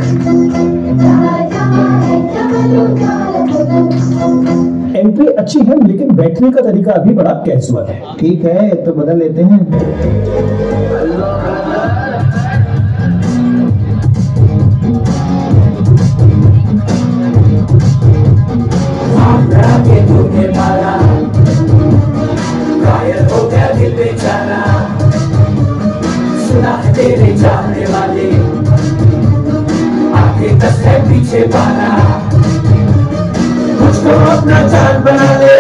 Entry अच्छी है लेकिन बैठने का तरीका अभी बड़ा कैजुअल है। ठीक है तो बदल लेते हैं। सुना है तेरे जाने वाले आगे 10 है पीछे 12, मुझको अपना जान बना ले,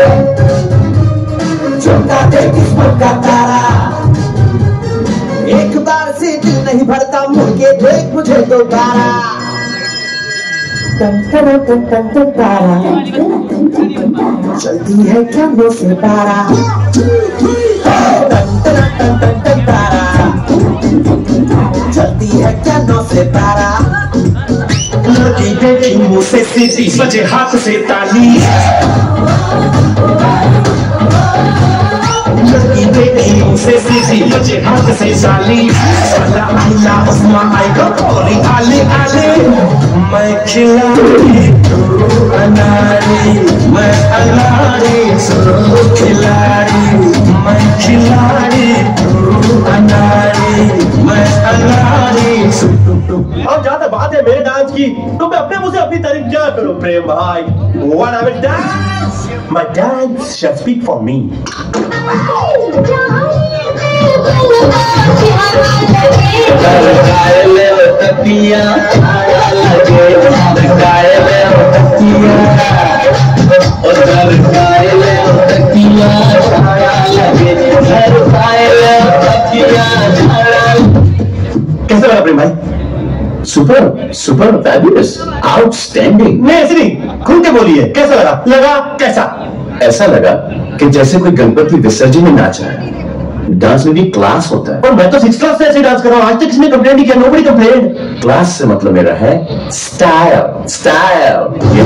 चमका दे किस्मत का तारा। एक बार से दिल नहीं भरता, मुड़ के देख मुझे दोबारा। तारा चलती है क्या वो से पारा, तारा चलती है क्या नो से पारा। लड़की देखी मुँह से सीधी बजे हाथ से ताली, लड़की देखी मुँह से सीधी बजे हाथ से साली। साला आईला उस्मा आएगा और आले आले। मैं खिलाड़ी तू अनारी, मैं अनारी तू खिलाड़ी। मैं खिलाड़ी तू अनारी, मैं अनारी। अब ज्यादा बात है मेरे डांस की तो मैं अपने मुझे अपनी तारीफ क्या करूं प्रेम भाई। What I will dance, my dance shall speak for me. कैसा लगा प्रेम भाई? Super super fabulous outstanding. नहीं ऐसे नहीं, खुल के बोलिए कैसा लगा? लगा कैसा? ऐसा लगा कि जैसे कोई गणपति विसर्जन में नाच रहा है। डांस में भी क्लास होता है। और मैं तो 6th क्लास से ऐसे डांस कर रहा हूँ, आज तक किसी ने कंप्लेंट नहीं किया। Nobody complaint. क्लास से मतलब मेरा है स्टाइल। स्टाइल ये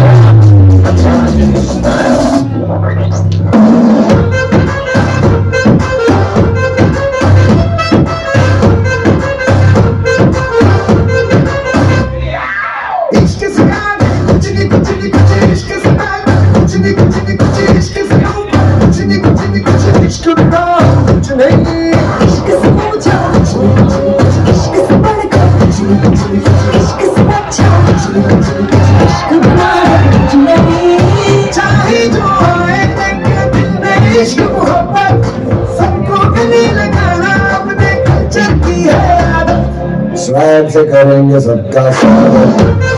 स्वैग से करेंगे सबका स्वागत।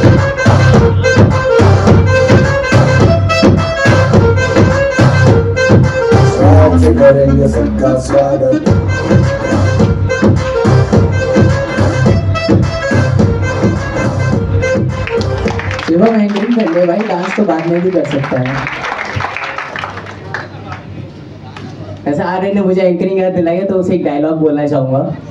स्वैग से करेंगे सबका स्वागत। शिवम एंकरिंग कर ले भाई, डांस तो बाद में भी कर सकता है। ऐसा आर्य ने मुझे एंकरिंग याद दिलाई है तो उसे एक डायलॉग बोलना चाहूंगा।